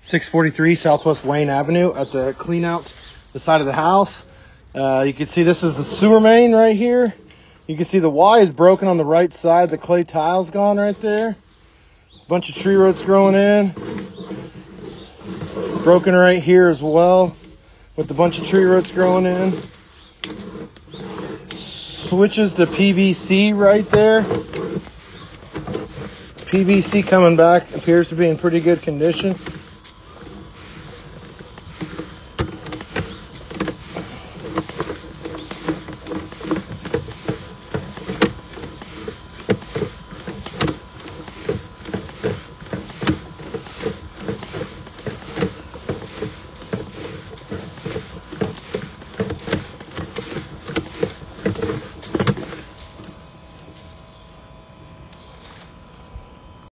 643 Southwest Wayne Avenue at the clean out the side of the house. You can see this is the sewer main right here. You can see the Y is broken on the right side. The clay tile's gone right there. Bunch of tree roots growing in. Broken right here as well with a bunch of tree roots growing in. Switches to PVC right there. PVC coming back appears to be in pretty good condition.